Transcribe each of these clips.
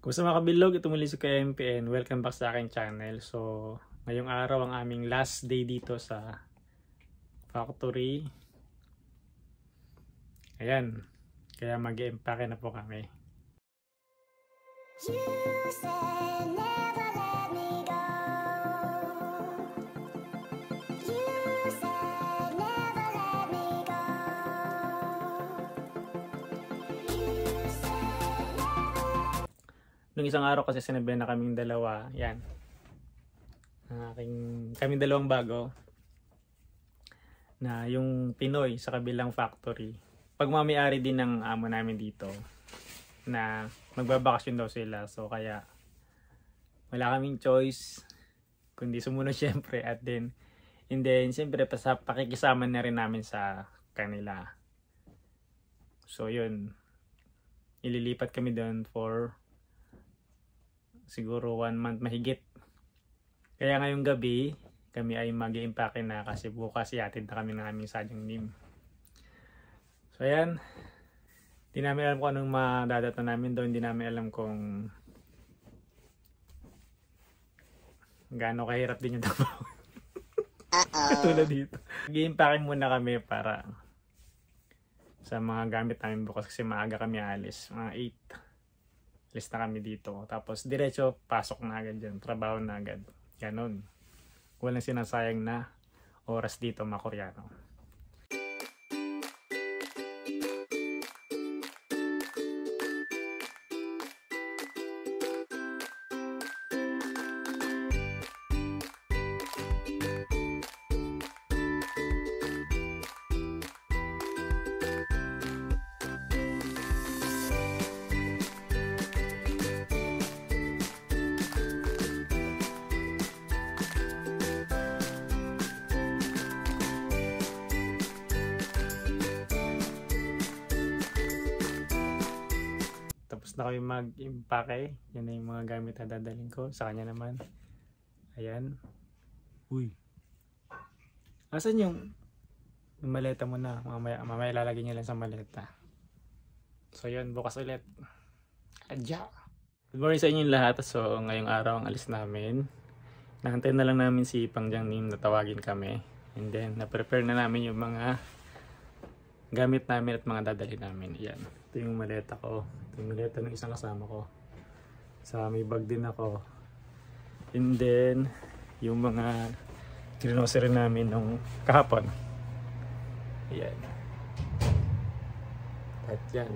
Kung sa mga kabilog, ito muli si Kuya MPN. Welcome back sa aking channel. So, ngayong araw ang aming last day dito sa factory. Ayan. Kaya mag-i-empake na po kami. Nung isang araw kasi sinabihan na kaming dalawa, yan. Kaming dalawang bago na yung Pinoy sa kabilang factory. Pagmamay-ari din ng amo namin dito na magbabakasyon daw sila. So kaya wala kaming choice kundi sumunod syempre at then syempre pakikisama na rin namin sa kanila. So yun, ililipat kami doon for siguro 1 month mahigit. Kaya ngayong gabi, kami ay mag-i-impake na kasi bukas ihatid na kami ng aming sadyang NIM. So ayan, hindi namin alam kung anong madadata namin doon. Hindi namin alam kung gaano kahirap din yung trabaho. Katulad dito. Mag-i-impake muna kami para sa mga gamit namin bukas kasi maaga kami alis. Mga 8. Alis na kami dito. Tapos diretso pasok na agad dyan. Trabaho na agad. Ganon. Walang sinasayang na oras dito mga Koreano. Tapos na kami mag-impake. Yan na yung mga gamit na dadalhin ko. Sa kanya naman. Ayan. Uy. Asan yung maleta mo na? Mamaya lalagay niya lang sa maleta. So yun, bukas ulit. Adya! Good morning sa inyong lahat. So ngayong araw ang alis namin. Nahantay na lang namin si Pangjang Nim na tawagin kami. And then na-prepare na namin yung mga gamit namin at mga dadalhin namin. Ayan. Ito yung maleta ko. Ito yung maleta ng isang kasama ko. Sa may bag din ako. And then, yung mga grocery namin nung kahapon. Ayan. At yan.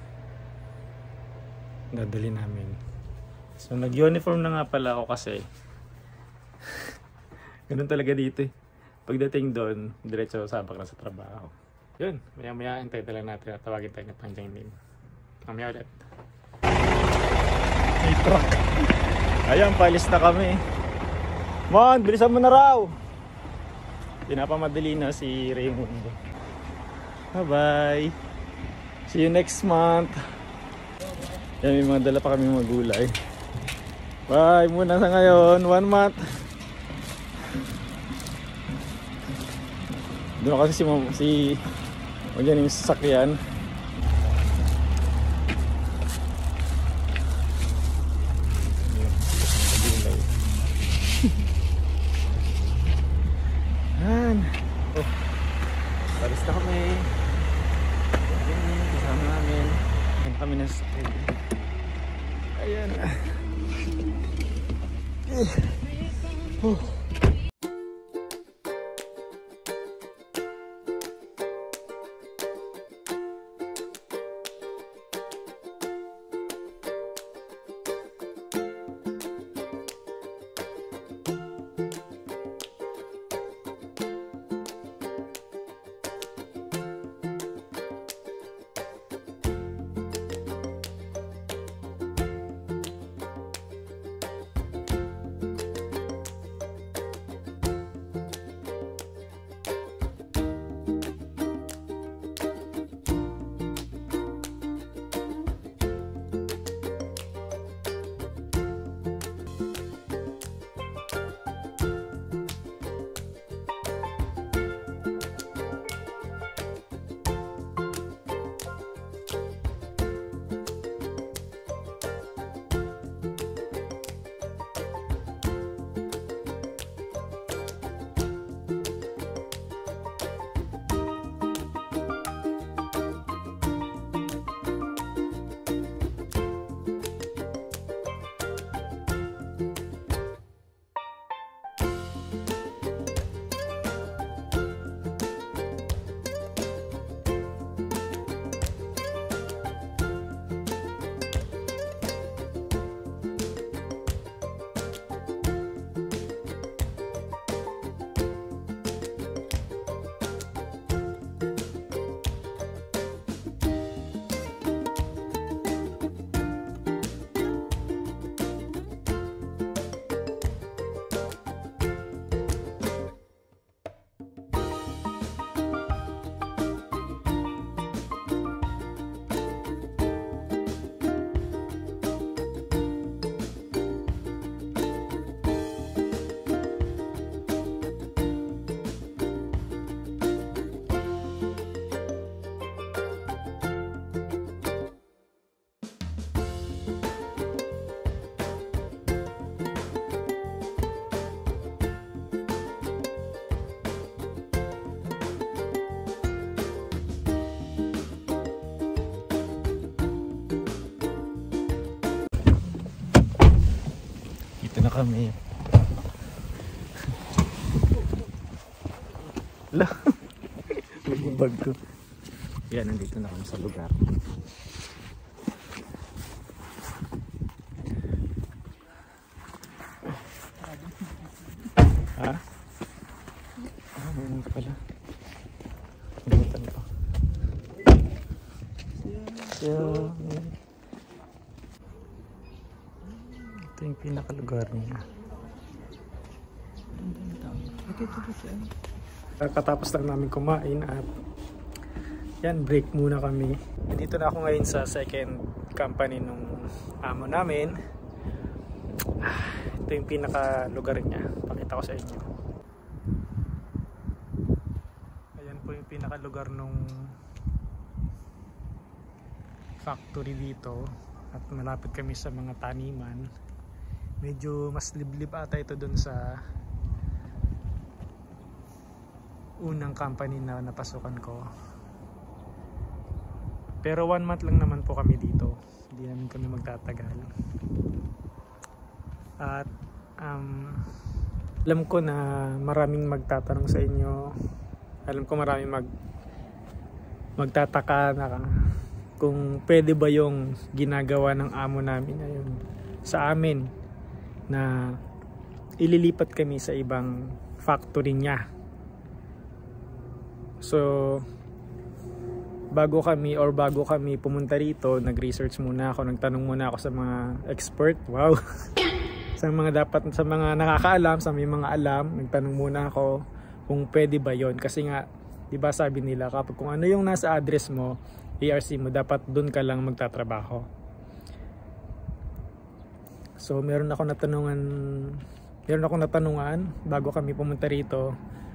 Dadalhin namin. So, nag-uniform na nga pala ako kasi ganun talaga dito eh. Pagdating doon, diretso sabak na sa trabaho. Yun, maya-maya hintay na lang natin at tawagin tayo ng Pangjang Nim. Mamaya ulit. May truck. Ayan, paalis na kami. Man, bilisan mo na raw. Pinapamadali na si Raymundo. Bye-bye. See you next month. Yan, may mga dala pa kami mga gulay. Bye muna sa ngayon. 1 month. Doon kasi o dyan yung sasakyan. Yan. Oh, balis na kami. Ayan, kasama namin. Ayan kami na sasakyan. Ayan. Oh. kami. Bag ko. Yan, nandito na kami sa lugar. Ha? Ano pala? Nagutan pa. Ito yung pinakalugar niya. Katapos lang namin kumain at yan, break muna kami. Dito na ako ngayon sa second company nung amo namin. Ito yung pinakalugar niya. Pakita ko sa inyo. Ayan po yung pinakalugar nung factory dito. At malapit kami sa mga taniman. Medyo mas liblib ata ito dun sa unang company na napasukan ko. Pero 1 month lang naman po kami dito. Hindi namin kami magtatagal. At alam ko na maraming magtatanong sa inyo. Alam ko maraming magtataka na kung pwede ba yung ginagawa ng amo namin ngayon sa amin na ililipat kami sa ibang factory niya. So bago kami pumunta rito, nag-research muna ako, nagtanong muna ako sa mga expert. Wow. sa mga nakakaalam, sa may mga alam, nagtanong muna ako kung pwede ba 'yon kasi nga 'di ba sabi nila kapag kung ano yung nasa address mo, ERC mo, dapat doon ka lang magtatrabaho. So meron ako natanungan bago kami pumunta rito.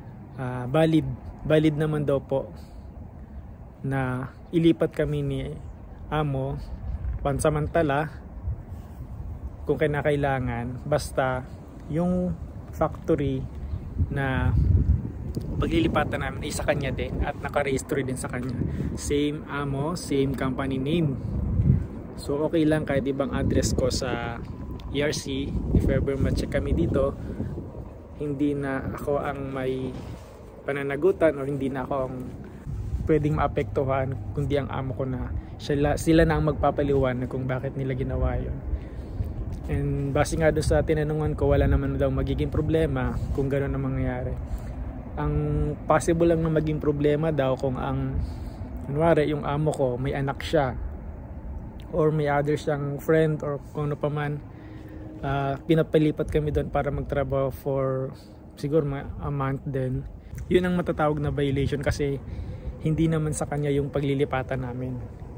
Valid naman daw po na ilipat kami ni amo pansamantala kung kinakailangan, basta yung factory na paglilipatan namin ay sa kanya din at naka-register din sa kanya, same amo, same company name. So okay lang kahit ibang address ko sa ERC. If ever ma-check kami dito, hindi na ako ang may pananagutan o hindi na ako ang pwedeng maapektuhan, kundi ang amo ko na sila na ang magpapaliwanag kung bakit nila ginawa yun. And base nga doon sa tinanungan ko, wala naman daw magiging problema kung gano'n ang mangyayari. Ang possible lang na maging problema daw kung kunwari yung amo ko may anak siya or may other siyang friend or kung ano pa man, pinapalipat kami doon para magtrabaho for siguro a month din. Yun ang matatawag na violation kasi hindi naman sa kanya yung paglilipatan namin.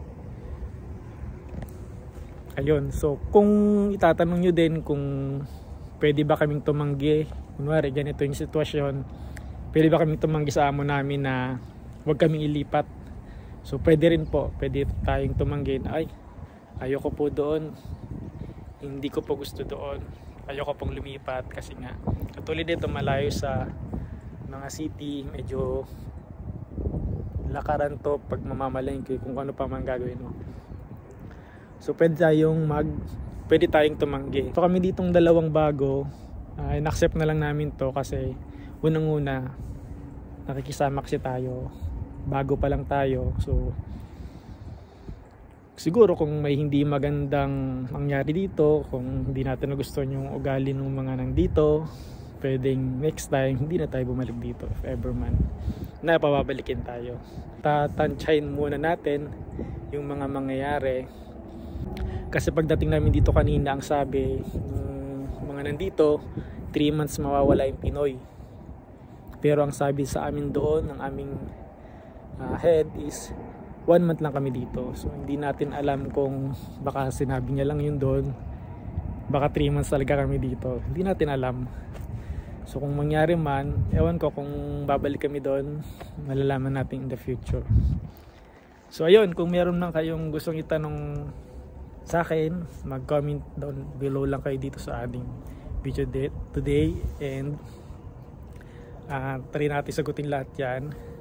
Ayun, so kung itatanong nyo din kung pwede ba kaming tumanggi, kunwari ganito yung sitwasyon, pwede ba kaming tumanggi sa amo namin na huwag kaming ilipat. So pwede rin po, pwede tayong tumanggi na ayoko po doon, hindi ko po gusto doon, ayoko pong lumipat kasi nga katulad dito malayo sa mga city, medyo lakaran to pag mamamalengke kung ano pa man gagawin mo. So pwede tayong tumanggi. So kami ditong dalawang bago, in-accept na lang namin to kasi unang-una nakikisama kasi tayo, bago pa lang tayo. So siguro kung may hindi magandang mangyari dito, kung hindi natin nagustuhan yung ugali ng mga nandito, pwedeng next time hindi na tayo bumalik dito if ever man na pababalikin tayo. Tatansyahin muna natin yung mga mangyayari kasi pagdating namin dito kanina, ang sabi ng mga nandito 3 months mawawala yung Pinoy, pero ang sabi sa amin doon ng aming head is 1 month lang kami dito. So hindi natin alam kung baka sinabi niya lang yun doon, baka 3 months talaga kami dito, hindi natin alam. So kung mangyari man, ewan ko kung babalik kami doon, malalaman natin in the future. So ayun, kung meron man kayong gustong itanong sa akin, mag-comment down below lang kayo dito sa ating video today, and try natin sagutin lahat yan.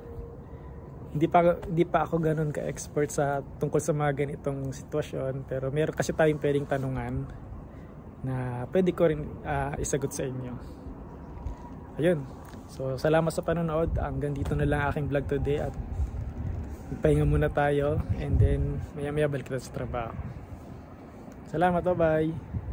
Hindi pa ako ganun ka-expert sa tungkol sa mga ganitong sitwasyon, pero meron kasi tayong pwedeng tanungan na pwede ko rin isagot sa inyo. Ayun. So salamat sa panonood. Hanggang dito na lang aking vlog today at magpahinga muna tayo and then maya maya balik kita sa trabaho. Salamat, bye bye.